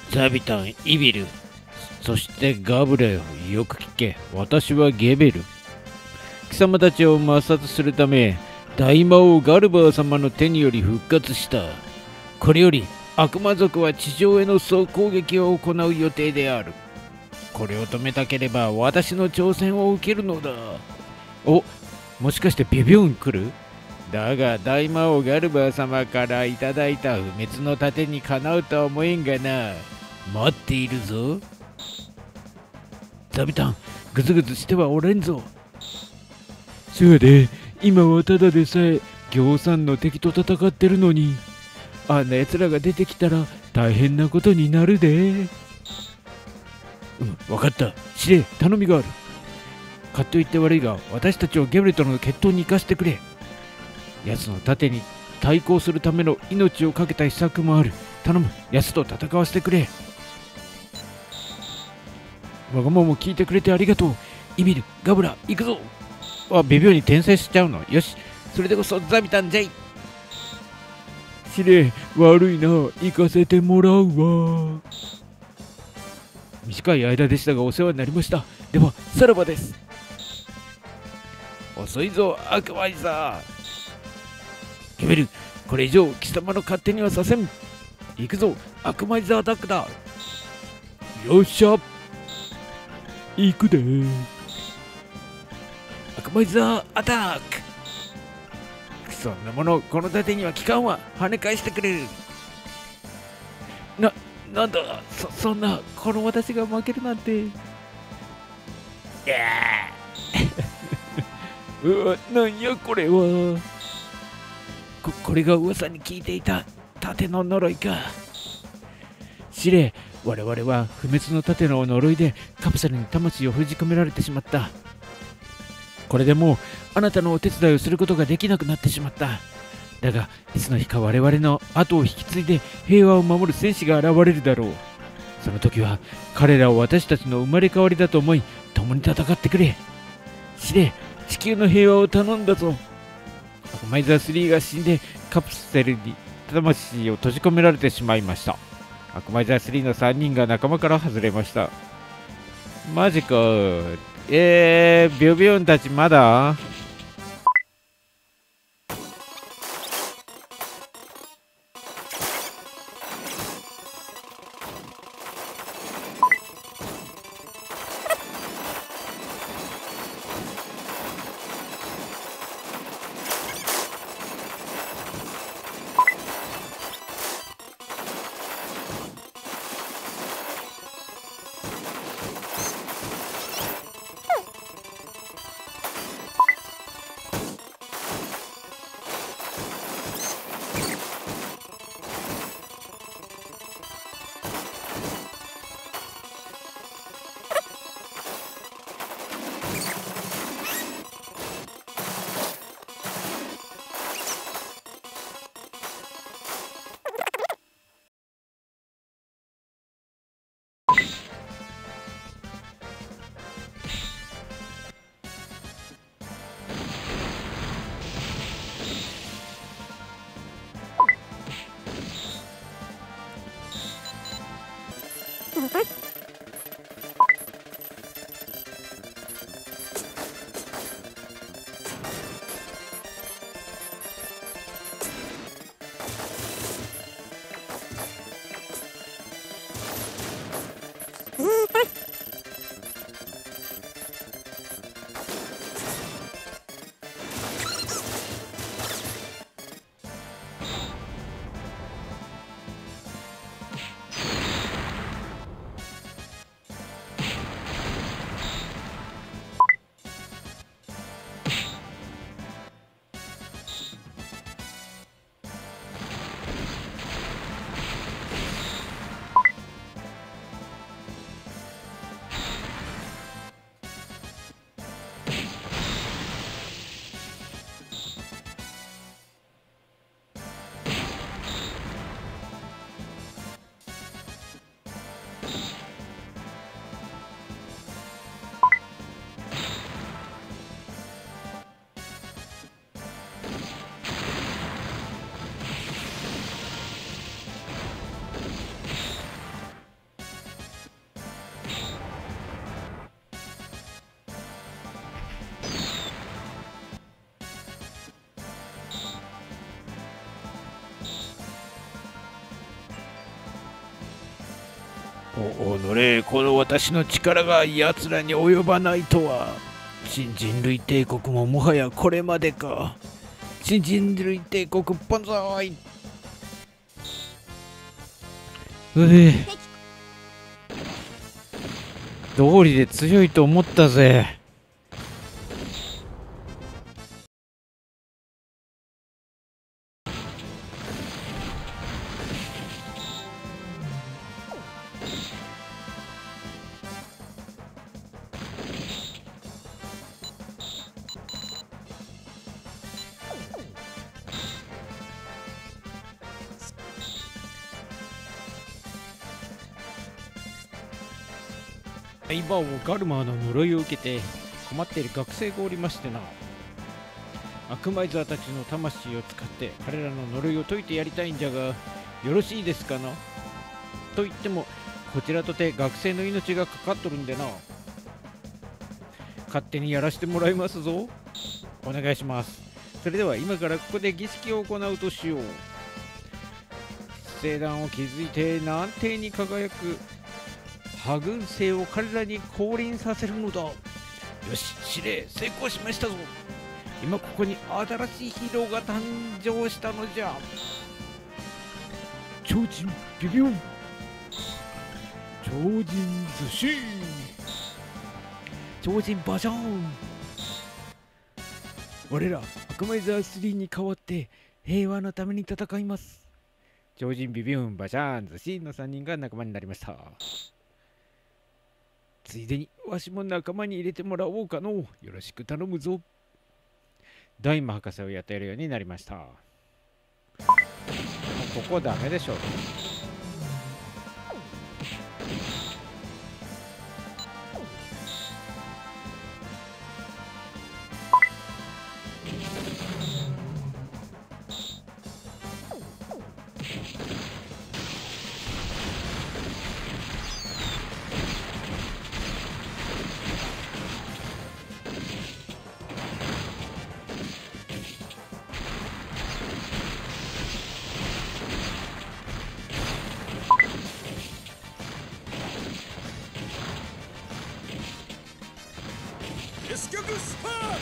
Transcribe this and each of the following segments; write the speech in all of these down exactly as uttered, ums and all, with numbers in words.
ザビタン、イビル、そしてガブレよ、よく聞け。私はゲベル。貴様たちを抹殺するため、大魔王ガルバー様の手により復活した。これより悪魔族は地上への総攻撃を行う予定である。これを止めたければ私の挑戦を受けるのだ。お、もしかしてビビョン来る？だが大魔王ガルバー様からいただいた不滅の盾にかなうとは思えんがな。待っているぞ。ザビタン、グズグズしてはおれんぞ。そうで、今はただでさえ行さんの敵と戦ってるのに、あんな奴らが出てきたら大変なことになるで。うん、分かった。司令、頼みがある。勝手を言って悪いが、私たちをゲブレとの決闘に行かせてくれ。奴の盾に対抗するための命を懸けた秘策もある。頼む、奴と戦わせてくれ。わがままも聞いてくれてありがとう。イビル、ガブラ、行くぞ。あ、微妙に転生しちゃうの。よし、それでこそザビタンじゃい。司令、悪いな。行かせてもらうわ。短い間でしたがお世話になりました。では、さらばです。遅いぞ、悪魔イザー。ゲベル、これ以上貴様の勝手にはさせん。行くぞ、悪魔イザーアタックだ。よっしゃ。行くでー。悪魔イザーアタック。そんなもの、この盾には効かんわ。跳ね返してくれる。な、なんだ、そ、そんな、この私が負けるなんて。いやーうわ、なんやこれは。こ、これが噂に聞いていた盾の呪いか。司令、我々は不滅の盾の呪いでカプセルに魂を封じ込められてしまった。これでもうあなたのお手伝いをすることができなくなってしまった。だがいつの日か我々の後を引き継いで平和を守る戦士が現れるだろう。その時は彼らを私たちの生まれ変わりだと思い共に戦ってくれ。司令、地球の平和を頼んだぞ。アマイザースリーが死んでカプセルに魂を閉じ込められてしまいました。アクマイザースリーのさんにんが仲間から外れました。マジか。えー、ビョビョンたちまだ？ おおのれ、この私の力が奴らに及ばないとは。新人類帝国ももはやこれまでか。新人類帝国万歳。うえ、道理で強いと思ったぜ。今をガルマーの呪いを受けて困っている学生がおりましてな。悪魔イザーたちの魂を使って彼らの呪いを解いてやりたいんじゃが、よろしいですかな。と言ってもこちらとて学生の命がかかっとるんでな。勝手にやらせてもらいますぞ。お願いします。それでは今からここで儀式を行うとしよう。聖壇を築いて南帝に輝く破軍星を彼らに降臨させるのだ。よし、司令成功しましたぞ。今ここに新しいヒーローが誕生したのじゃ。超人ビビュン、超人ズシー、超人バシャーン。我ら悪魔イザースリーに代わって平和のために戦います。超人ビビュン、バシャーン、ズシーのさんにんが仲間になりました。ついでにわしも仲間に入れてもらおうかの。よろしく頼むぞ。大魔博士をやっているようになりました。ここダメでしょ。 結局スパー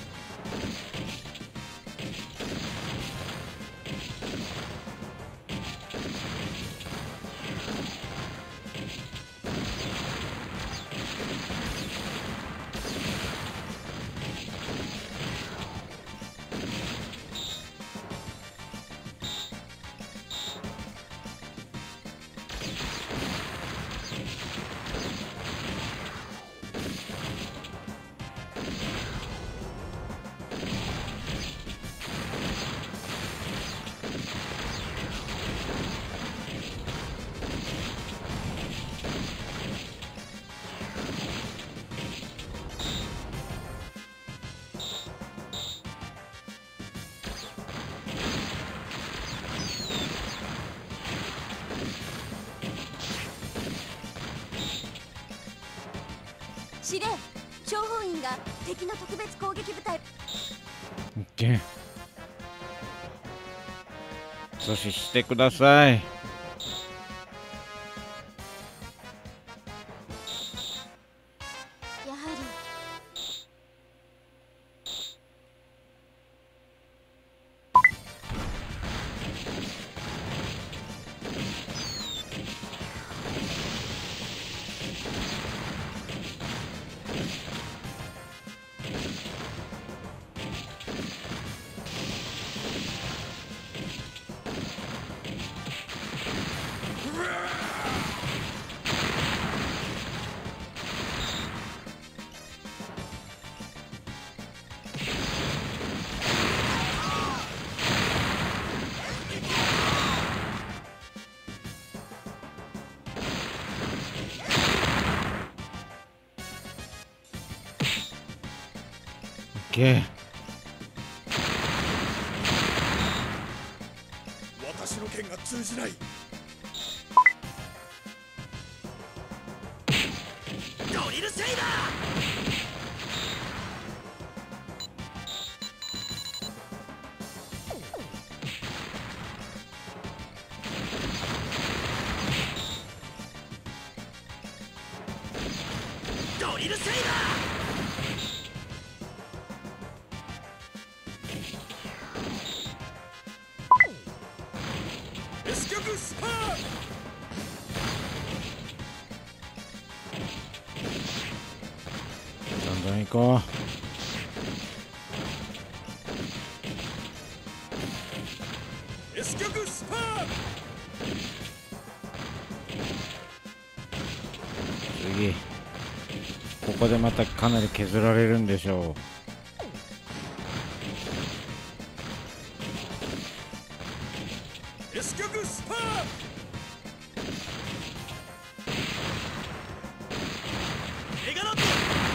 司令、諜報員が敵の特別攻撃部隊。 オッケー。阻止してください。 やはりオッケー。 私の剣が通じない。ドリルセイダー。 リルセイダー S 極スパーどんどん行こう。 S 極スパー次ここでまたかなり削られるんでしょう S 極スパーメガロット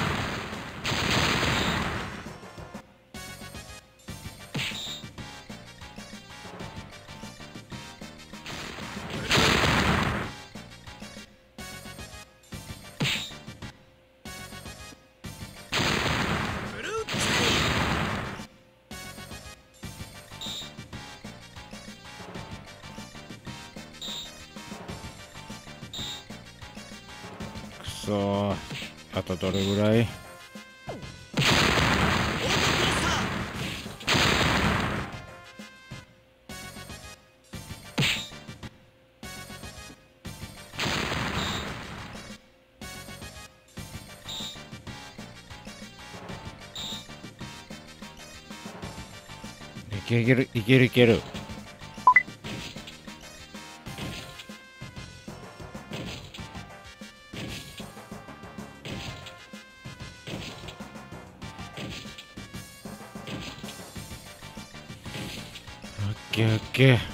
う。くそー、あとどれぐらい？いけるいけるいける。オッケーオッケー。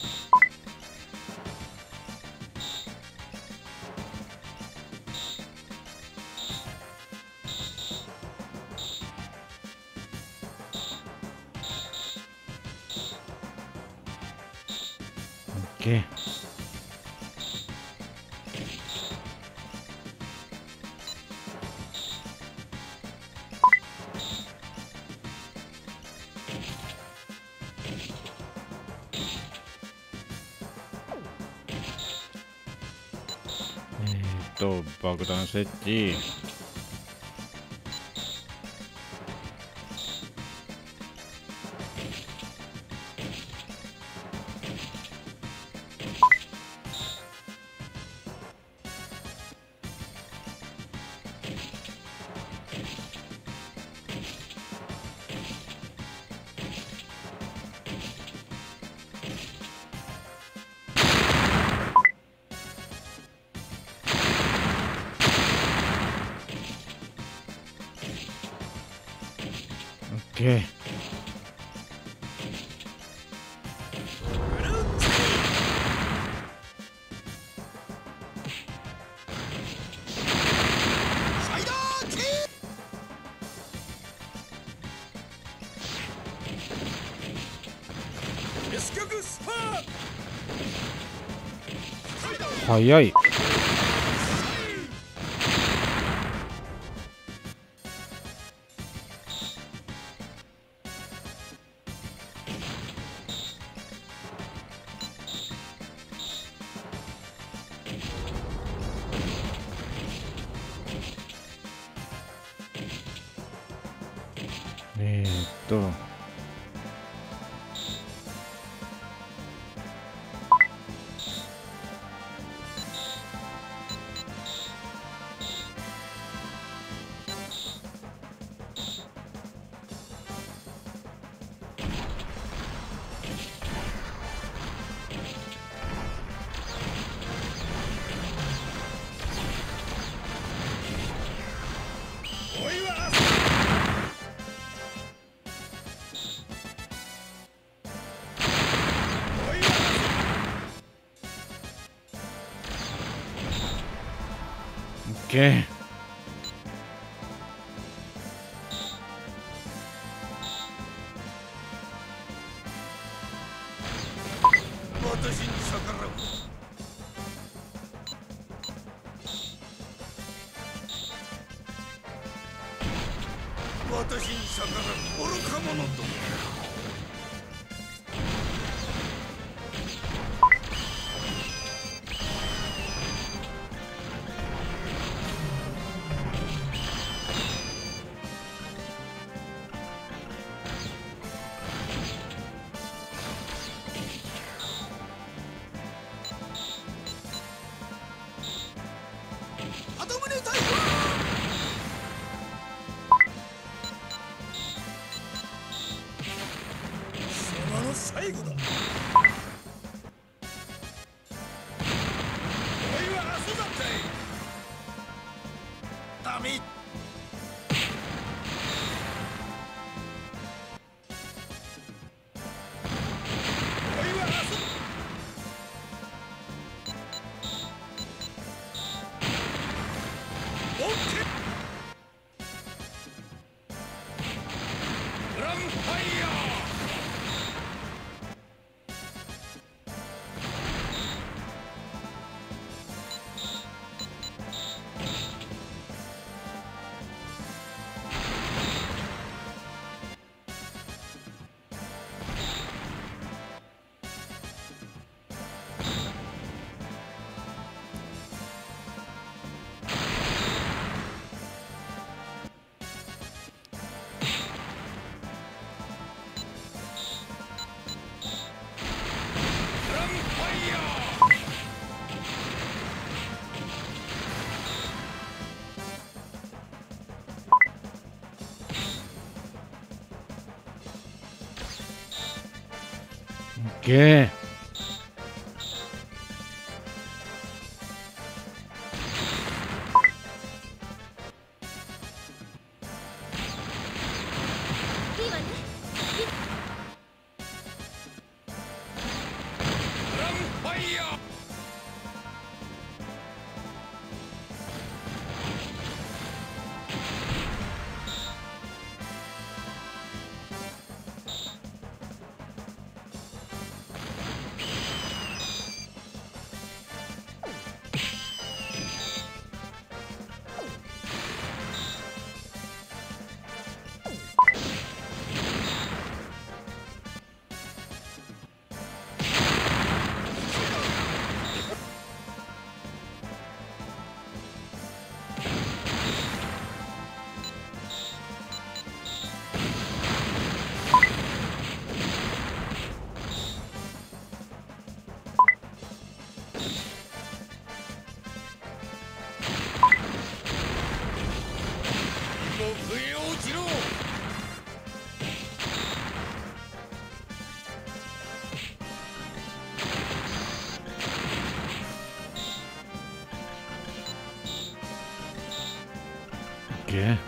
オッケー。えーっと爆弾設置。オッケー。 サイダーキー S 極スパー早い。えーっとおいはおいはオッケー。 私に逆らう私に逆らう愚か者ども今の最後だ。おいは明日だったい。ダメ。おいは明日。オッケー。グランファイヤー。 オッケー。 いいわね。 グランファイヤー。不意落ちろ。 オッケー。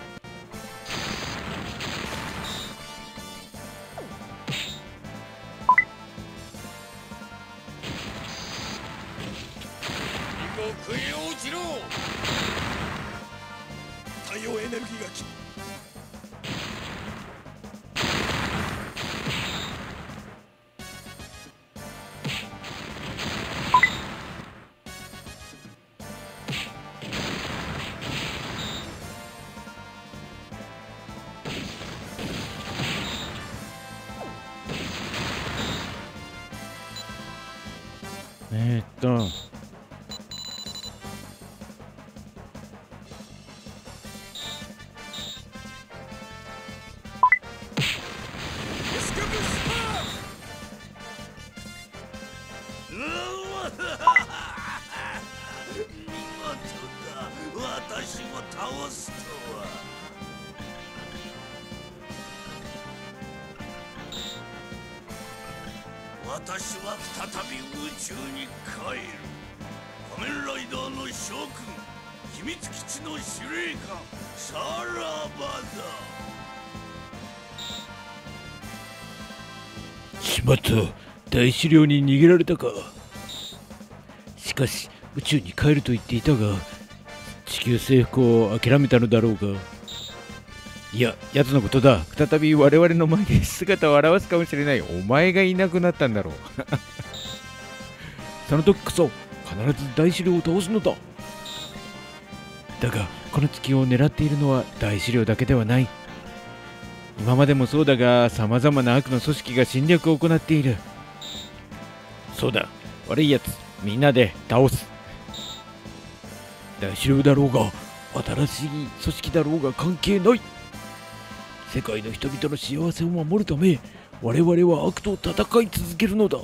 不意落ちろ。太陽エネルギーがきえーっとエスケープスター。うわ見事だ。私を倒すとは。私は再び宇宙に帰る。仮面ライダーの諸君、秘密基地の司令官、さらばだ。 しまった。大資料に逃げられたか。しかし宇宙に帰ると言っていたが、地球征服を諦めたのだろうが。いや、奴のことだ。再び我々の前で姿を現すかもしれない。お前がいなくなったんだろう。その時こそ必ず大資料を倒すのだ。だがこの月を狙っているのは大資料だけではない。今までもそうだが、さまざまな悪の組織が侵略を行っている。そうだ、悪いやつみんなで倒す。大資料だろうが新しい組織だろうが関係ない。世界の人々の幸せを守るため、我々は悪と戦い続けるのだ。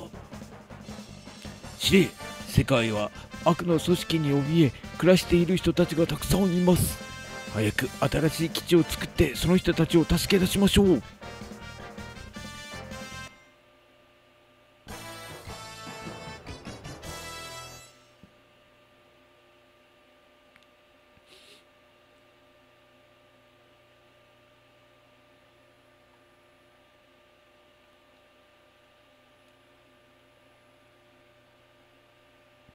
知れ、世界は悪の組織に怯え暮らしている人たちがたくさんいます。早く新しい基地を作ってその人たちを助け出しましょう。